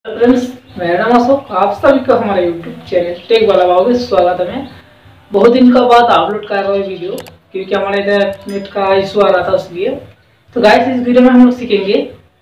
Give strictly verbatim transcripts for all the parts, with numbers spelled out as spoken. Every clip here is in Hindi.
फ्रेंड्स, मेरा नाम अशोक। आप सभी का हमारे यूट्यूब चैनल टेक वाला भाव में स्वागत है। मैं बहुत दिन का बाद अपलोड कर रहा हूँ वीडियो, क्योंकि हमारे इधर नेट का इशू आ रहा था इसलिए। तो गाइस, इस वीडियो में हम लोग सीखेंगे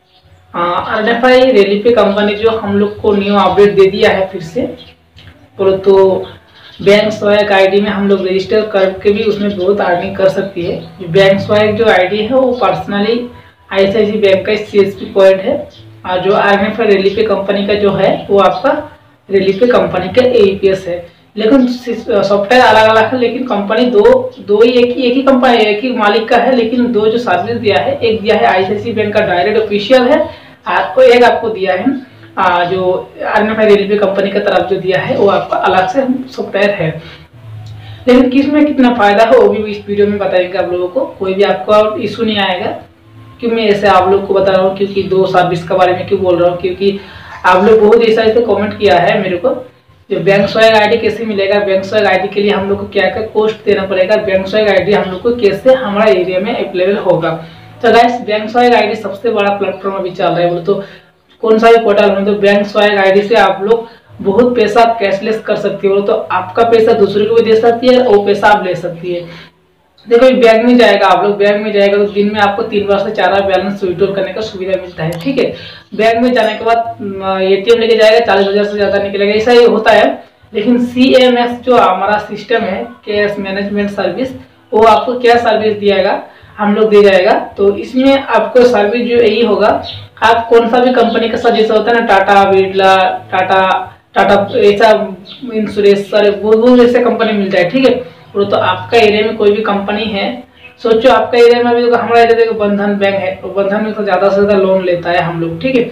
R F I Relipay company जो हम लोग को न्यू अपडेट दे दिया है फिर से। बोलो तो बैंक स्वैग आईडी में हम लोग रजिस्टर करके भी उसमें बहुत अर्निंग कर सकती है। बैंक स्वैग जो आईडी है वो personally I C I C I bank का सी एस पी पॉइंट है, और जो R F I Relipay company का जो है वो आपका रेलिपे कंपनी का ए ई पी एस है। लेकिन सॉफ्टवेयर अलग अलग है, लेकिन कंपनी दो दो ही एक ही एक ही कंपनी एक ही मालिक का है, लेकिन दो जो सर्विस दिया है, एक दिया है I C I C I bank का डायरेक्ट ऑफिशियल है, आपको एक आपको दिया है आ, जो R F I Relipay company का तरफ जो दिया है वो आपका अलग से सॉफ्टवेयर है। लेकिन किसमें कितना फायदा है वो भी इस वीडियो में बताएंगे आप लोगों को। कोई भी आपको इशू नहीं आएगा। क्यों मैं ऐसे आप लोग को बता रहा हूँ, क्योंकि दो सर्विस के बारे में क्यों बोल रहा हूँ, क्योंकि आप लोग बहुत ऐसा ऐसे कमेंट किया है मेरे को, जो बैंक स्वैग आईडी कैसे मिलेगा, बैंक स्वैग आईडी के लिए हम लोग को क्या क्या कॉस्ट देना पड़ेगा, बैंक स्वैग आईडी हम लोग को कैसे हमारा एरिया में अवेलेबल होगा। तो गाइस, बैंक स्वैग आईडी सबसे बड़ा प्लेटफॉर्म अभी चल रहा है। बोले तो कौन सा भी पोर्टल में, तो बैंक स्वैग आईडी से आप लोग बहुत पैसा कैशलेस कर सकती है। बोले तो आपका पैसा दूसरे को भी दे सकती है, वो पैसा आप ले सकती है। देखो, बैंक में जाएगा, आप लोग बैंक में जाएगा तो दिन में आपको तीन बार से चार बार बैलेंस विड्रॉल करने का सुविधा मिलता है। ठीक है, बैंक में जाने के बाद ए टी एम लेके जाएगा, चालीस हजार से ज्यादा निकलेगा, ऐसा ही होता है। लेकिन सी एम एस जो हमारा सिस्टम है, कैश मैनेजमेंट सर्विस, वो आपको क्या सर्विस दिएगा, हम लोग दे जाएगा। तो इसमें आपको सर्विस जो यही होगा, आप कौन सा भी कंपनी का साथ, जैसा होता है ना टाटा, बिरला, टाटा टाटा ऐसा इंश्योरेंस, सारे बहुत ऐसे कंपनी मिलता है। ठीक है, तो आपका एरिया में कोई भी कंपनी है, सोचो आपका एरिया में अभी हमारा एरिया देखो बंधन बैंक है, तो बंधन में तो ज्यादा से ज्यादा लोन लेता है हम लोग। ठीक है,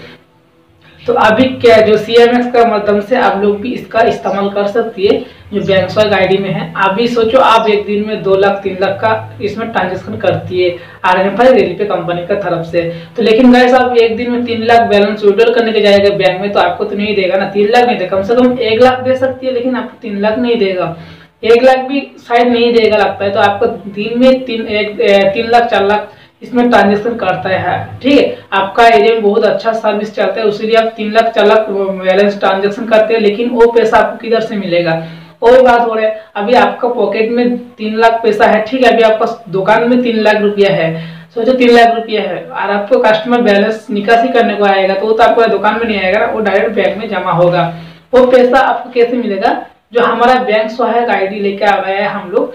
तो अभी क्या जो सी एम एक्स का माध्यम से आप लोग भी इसका इस्तेमाल कर सकती है, जो बैंक स्वैग आईडी में है। अभी सोचो आप एक दिन में दो लाख तीन लाख का इसमें ट्रांजेक्शन करती है R F I Relipay company का तरफ से। तो लेकिन गाइस, आप एक दिन में तीन लाख बैलेंस विड्रॉल करने के जाएगा बैंक में, तो आपको तो नहीं देगा ना, तीन लाख नहीं देगा, कम से कम एक लाख दे सकती है, लेकिन आपको तीन लाख नहीं देगा, एक लाख भी शायद नहीं देगा लगता है। तो आपको दिन में तीन एक तीन लाख चार लाख इसमें ट्रांजेक्शन करता है। ठीक है, आपका एरिया में बहुत अच्छा सर्विस चलता है, उसीलिए आप तीन लाख चार लाख बैलेंस ट्रांजेक्शन करते हैं। लेकिन वो पैसा आपको किधर से मिलेगा, और बात हो रहा है, अभी आपका पॉकेट में तीन लाख पैसा है। ठीक है, अभी आपका दुकान में तीन लाख रुपया है, सोचो तीन लाख रुपया है, और आपको कस्टमर बैलेंस निकासी करने को आएगा, तो वो तो आपको दुकान में नहीं आएगा ना, वो डायरेक्ट बैंक में जमा होगा। वो पैसा आपको कैसे मिलेगा, जो हमारा बैंक स्वैग आईडी लेके आ गया है हम लोग,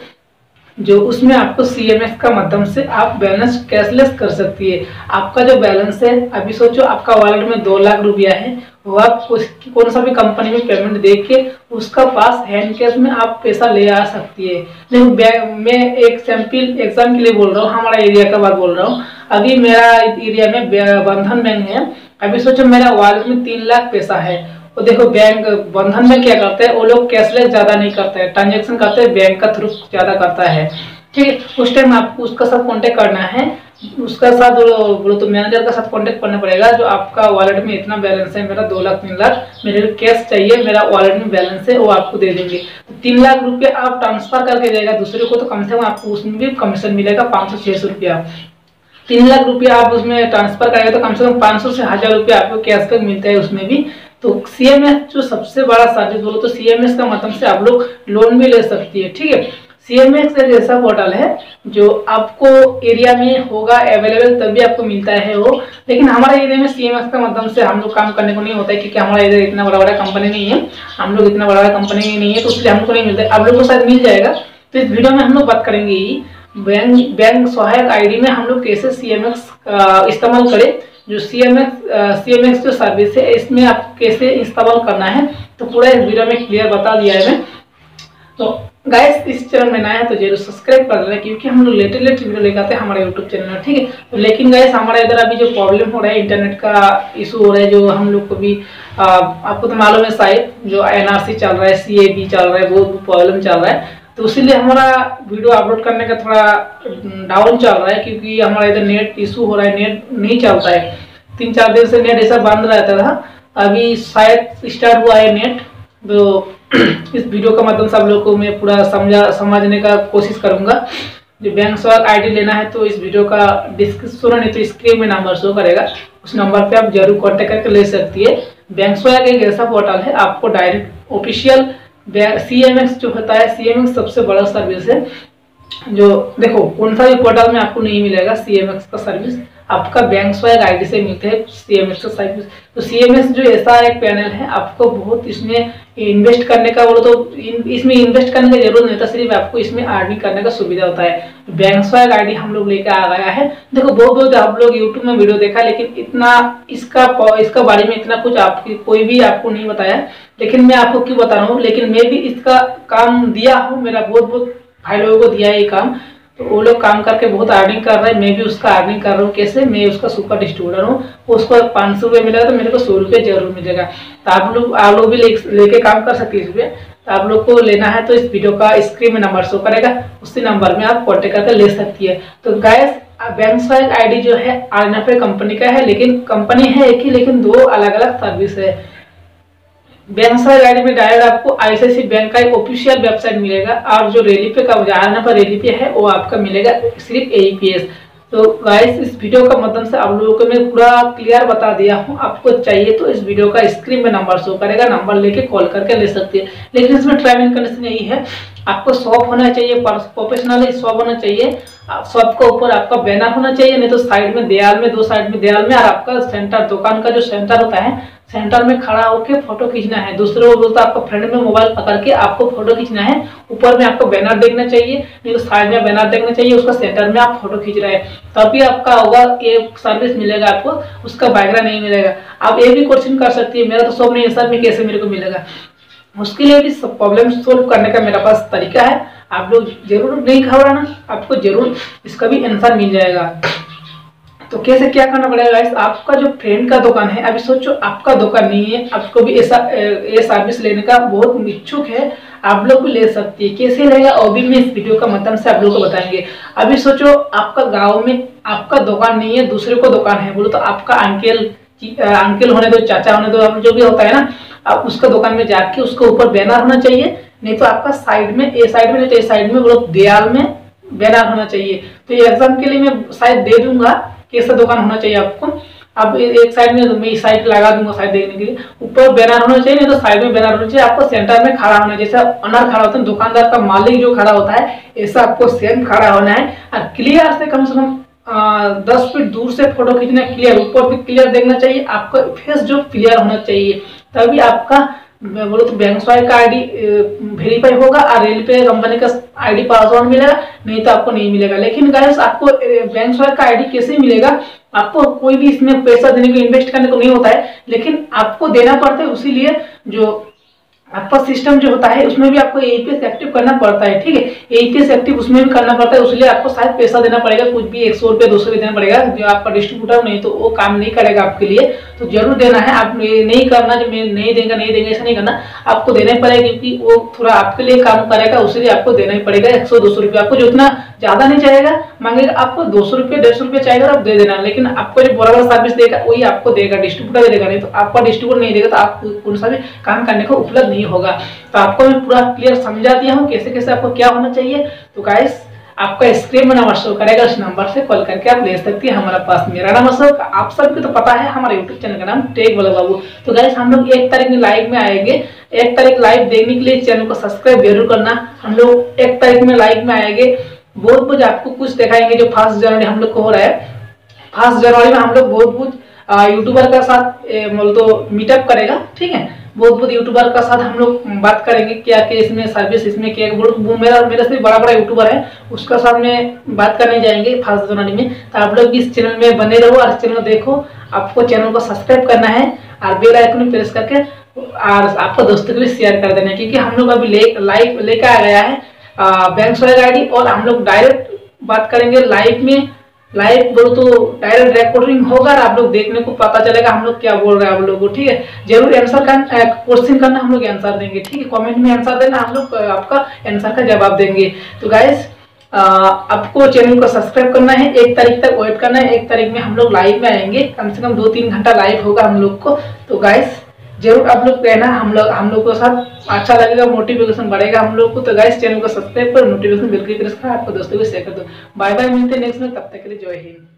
जो उसमें आपको सी एम एस का माध्यम से आप बैलेंस कैशलेस कर सकती है। आपका जो बैलेंस है, अभी सोचो आपका वॉलेट में दो लाख रुपया है, वो आप उसकी कौन सा भी कंपनी में पेमेंट दे के उसका पास हैंड कैश में आप पैसा ले आ सकती है। लेकिन बैंक में एक सैंपल एग्जाम के लिए बोल रहा हूँ, हमारा एरिया का बात बोल रहा हूँ। अभी मेरा एरिया में बंधन बैंक है, अभी सोचो मेरा वॉलेट में तीन लाख पैसा है, वो देखो बैंक बंधन में क्या करते हैं, वो लोग कैशलेस ज्यादा नहीं करते हैं, ट्रांजेक्शन करते हैं बैंक का थ्रू ज्यादा करता है। ठीक है, उस टाइम आपको उसका साथ कांटेक्ट करना है, उसका साथ बोलो तो मैनेजर का साथ कांटेक्ट करना पड़ेगा, जो आपका वॉलेट में इतना बैलेंस है, मेरा दो लाख तीन लाख मेरे कैश चाहिए, मेरा वॉलेट में बैलेंस है, वो आपको दे देंगे। तो तीन लाख रुपये आप ट्रांसफर करके देगा दूसरे को, तो कम से कम आपको उसमें भी कमीशन मिलेगा पाँच सौ छह सौ रुपया। तीन लाख रुपया आप उसमें ट्रांसफर करेंगे तो कम से कम पाँच सौ से हजार रुपया आपको कैशबैक मिलता है उसमें भी। तो सी एम एस जो सबसे बड़ा सर्विस बोलो तो सी एम एस का मतलब से आप लोग लोन भी ले सकती है। ठीक है, सी एम एस एक ऐसा पोर्टल है जो आपको एरिया में होगा अवेलेबल, तभी आपको मिलता है वो। लेकिन हमारे एरिया में सी एम एस का मतलब से हम लोग काम करने को नहीं होता है, क्योंकि हमारा एरिया इतना बड़ा बड़ा कंपनी नहीं है, हम लोग इतना बड़ा बड़ा कंपनी नहीं है, तो इसलिए हमको नहीं मिलता है। आप लोग को शायद मिल जाएगा। तो इस वीडियो में हम लोग बात करेंगे बैंक बैंक स्वैग आईडी में हम लोग कैसे सी एम एस इस्तेमाल करें, जो C M X C M X जो सर्विस है इसमें आप कैसे इस्तेमाल करना है, तो पूरा इस वीडियो में क्लियर बता दिया है मैं। तो गाइस, इस चैनल में नया है तो जरूर सब्सक्राइब कर लेना, क्योंकि हम लोग लेटेस्ट लेटेस्ट वीडियो लेकर आते हैं हमारे यूट्यूब चैनल में। ठीक है, तो लेकिन गाइस, हमारे इधर अभी जो प्रॉब्लम हो रहा है, इंटरनेट का इशू हो रहा है, जो हम लोग को भी आ, आपको तो मालूम है शायद, जो एन आर सी चल रहा है, सी ए बी चल रहा है, बहुत प्रॉब्लम चल रहा है, तो इसीलिए हमारा वीडियो अपलोड करने का थोड़ा डाउन चल रहा है, क्योंकि हमारा इधर नेट इशू हो रहा है, नेट नहीं चलता है, तीन चार दिन से नेट ऐसा बंद रहता था, अभी शायद स्टार्ट हुआ है नेट। तो इस वीडियो का माध्यम से आप लोगों को मैं पूरा समझा समझने का कोशिश करूंगा। जो बैंक स्वैग आईडी लेना है तो इस वीडियो का डिस्क्रिप्शन नहीं तो स्क्रीन में नंबर शो करेगा, उस नंबर पे आप जरूर कांटेक्ट करके ले सकती है। बैंक स्वैग एक ऐसा पोर्टल है, आपको direct official C M X जो होता है, सी एम एक्स सबसे बड़ा सर्विस है। जो देखो कौन सा भी पोर्टल में आपको नहीं मिलेगा सी एम एक्स का सर्विस, आपका बैंक स्वैग आईडी से मिलते हैं सी एम एक्स का सर्विस। तो सी एम एक्स जो ऐसा एक पैनल है, आपको बहुत इसमें इन्वेस्ट करने का बोलो तो इन, इसमें इन्वेस्ट करने की जरूरत नहीं था, सिर्फ आपको इसमें अर्निंग करने का सुविधा होता है। बैंक स्वैग आईडी हम लोग लेकर आ गया है। देखो बहुत बहुत आप लोग यूट्यूब में वीडियो देखा, लेकिन इतना इसका इसका बारे में इतना कुछ आपकी कोई भी आपको नहीं बताया, लेकिन मैं आपको क्यों बता रहा हूँ। लेकिन मैं भी इसका काम दिया हूँ, मेरा बहुत बहुत भाई लोगों को दिया है ये काम, तो वो लोग काम करके बहुत अर्निंग कर रहे हैं, मैं भी उसका अर्निंग कर रहा हूँ। कैसे? मैं उसका सुपर डिस्ट्रीब्यूटर हूँ, उसको पाँच सौ रुपये मिलेगा तो मेरे को सौ रुपये जरूर मिलेगा। तो आप लोग आप लोग भी लेके काम कर सकते हैं इसमें। तो आप लोग को लेना है तो इस वीडियो का स्क्रीन में नंबर शो करेगा, उसी नंबर में आप कॉन्टेक्ट करके ले सकती है। तो गाइस बैंक स्वैग आईडी जो है R N F I company का है, लेकिन कंपनी है एक ही, लेकिन दो अलग अलग सर्विस है। बैंक स्वैग आईडी में डायरेक्ट आपको I C I C I bank का एक ऑफिशियल वेबसाइट मिलेगा, और जो रेली पे का आना पर रेली पे है वो आपका मिलेगा सिर्फ ए ई पी एस। तो गाइस इस वीडियो का माध्यम से आप लोगों को मैं पूरा क्लियर बता दिया हूँ। आपको चाहिए तो इस वीडियो का स्क्रीन में नंबर शो करेगा, नंबर लेके कॉल करके ले सकते हैं। लेकिन इसमें ट्राइमिंग कंडीशन यही है, आपको शॉप होना चाहिए, प्रोफेशनली शॉप होना चाहिए, शॉप के ऊपर आपका बैनर होना चाहिए, नहीं तो साइड में दीवार में, दो साइड में दीवार में, और आपका सेंटर दुकान का जो सेंटर होता है सेंटर में खड़ा होकर फोटो खींचना है। दूसरे को बोलता आपका फ्रेंड में मोबाइल पकड़ के आपको फोटो खींचना है। ऊपर में आपको बैनर देखना चाहिए, नहीं तो साइड में बैनर देखना चाहिए, उसका सेंटर में आप फोटो खींच रहे हैं, तभी आपका होगा ये सर्विस मिलेगा आपको, उसका बैकग्राउंड नहीं मिलेगा। आप ये भी क्वेश्चन कर सकती है, मेरा तो शॉप नहीं है सर, में कैसे मेरे को मिलेगा? उसके लिए भी प्रॉब्लम सोल्व करने का मेरे पास तरीका है। आप लोग जरूर नहीं घबराना, आपको जरूर इसका भी आंसर मिल जाएगा। तो कैसे क्या करना पड़ेगा गाइस? आपका जो फ्रेंड का दुकान है, अभी सोचो आपका दुकान नहीं है, आपको भी ऐसा ये सर्विस लेने का बहुत इच्छुक है, आप लोग भी ले सकती है। कैसे रहेगा और भी मैं इस वीडियो का माध्यम से आप लोगों को बताएंगे। अभी सोचो आपका गाँव में आपका दुकान नहीं है, दूसरे को दुकान है, बोलो तो आपका अंकल अंकल होने दो, चाचा होने दो, जो भी होता है ना, आप उसका दुकान में जाके उसके ऊपर बैनर होना चाहिए, नहीं तो आपका साइड में ए साइड में नहीं तो ए साइड में बोलो दीवार में बैनर होना चाहिए। तो ये एग्जाम के लिए मैं शायद दे दूंगा कैसा दुकान होना चाहिए आपको। अब एक साइड में मैं साइड लगा दूंगा साइड देखने के लिए, ऊपर बैनर होना चाहिए, नहीं तो साइड में बैनर होना चाहिए। आपको सेंटर में खड़ा होना है, जैसा ऑनर खड़ा होता है, दुकानदार का मालिक जो खड़ा होता है, ऐसा आपको सेम खड़ा होना है। और क्लियर से कम से कम दस फीट दूर से फोटो खींचना, क्लियर ऊपर भी क्लियर देखना चाहिए, आपका फेस जो क्लियर होना चाहिए, तभी आपका बोलो तो बैंक स्वैग का आईडी वेरीफाई होगा और रेल पे कंपनी का आईडी पासवर्ड मिलेगा, नहीं तो आपको नहीं मिलेगा। लेकिन गाइस आपको बैंक स्वैग का आईडी कैसे मिलेगा? आपको कोई भी इसमें पैसा देने को, इन्वेस्ट करने को नहीं होता है, लेकिन आपको देना पड़ता है। उसीलिए जो आपका सिस्टम जो होता है उसमें भी आपको A E P S active करना पड़ता है, ठीक है। A E P S active उसमें भी करना पड़ता है, उसलिए आपको शायद पैसा देना पड़ेगा, कुछ भी एक सौ रुपये दो सौ रुपये देना पड़ेगा। जो आपका डिस्ट्रीब्यूटर नहीं तो वो काम नहीं करेगा आपके लिए, तो जरूर देना है। आप नहीं करना जो मैं नहीं देंगे नहीं देंगे ऐसा नहीं करना, आपको देना ही पड़ेगा, क्योंकि वो थोड़ा आपके लिए काम करेगा, उसलिए आपको देना ही पड़ेगा एक सौ दो सौ रुपये। आपको जितना ज्यादा नहीं चाहेगा मांगेगा, आपको दो सौ रुपये डेढ़ सौ रुपये चाहेगा आप दे देना, लेकिन आपको जो बराबर सर्विस देगा वही आपको देगा, डिस्ट्रीब्यूटर देगा, नहीं तो आपका डिस्ट्रीब्यूटर नहीं देगा तो आप कौन सा भी काम करने को उपलब्ध नहीं होगा। तो आपको मैं पूरा क्लियर समझा दिया हूँ कैसे कैसे आपको क्या होना चाहिए। तो गाइस आपका स्क्रीन में नंबर शो करेगा, उस नंबर से कॉल करके आप ले सकती है हमारे पास। मेरा नाम अशोक, आप सबको तो पता है हमारे यूट्यूब चैनल का नाम टेक वाला बाबू। तो गाइस हम लोग एक तारीख में लाइव में आएंगे, एक तारीख लाइव देखने के लिए चैनल को सब्सक्राइब जरूर करना। हम लोग एक तारीख में लाइव में आएंगे, बहुत बहुत आपको कुछ दिखाएंगे जो फर्स्ट जनवरी हम लोग को हो रहा है। फर्स्ट जनवरी में हम लोग बहुत बहुत यूट्यूबर का साथ बोल तो मीटअप करेगा, ठीक है। बहुत बहुत यूट्यूबर का साथ हम लोग बात करेंगे क्या क्या इसमें सर्विस, इसमें क्या वो मेरा मेरा से बड़ा बड़ा यूट्यूबर है, उसका साथ में बात करने जाएंगे फर्स्ट जनवरी में। तो आप लोग इस चैनल में बने रहो और चैनल देखो। आपको चैनल को सब्सक्राइब करना है और बेल आइकन प्रेस करके और आपको दोस्तों को भी शेयर कर देना है, क्योंकि हम लोग अभी ले लाइव लेकर आ गया है बैंक स्वैग आईडी, और हम लोग डायरेक्ट बात करेंगे लाइव में। लाइव बोलो तो डायरेक्ट रिकॉर्डिंग होगा और आप लोग देखने को पता चलेगा हम लोग क्या बोल रहे हैं आप लोगों को, ठीक है। जरूर आंसर का क्वेश्चन करना, हम लोग आंसर देंगे, ठीक है। कमेंट में आंसर देना, हम लोग आपका आंसर का जवाब देंगे। तो गाइस आपको चैनल को सब्सक्राइब करना है, एक तारीख तक वेट करना है। एक तारीख में हम लोग लाइव में आएंगे, कम से कम दो तीन घंटा लाइव होगा हम लोग को। तो गाइस जरूर आप लोग कहना, हम लोग हम लोग के साथ अच्छा लगेगा, मोटिवेशन बढ़ेगा हम लोग को। तो गाइस चैनल को सब्सक्राइब कर, नोटिफिकेशन बिल की प्रेस कर, आपको दोस्तों को शेयर कर दो। बाय बाय, मिलते हैं नेक्स्ट में, तब तक के लिए जय हिंद।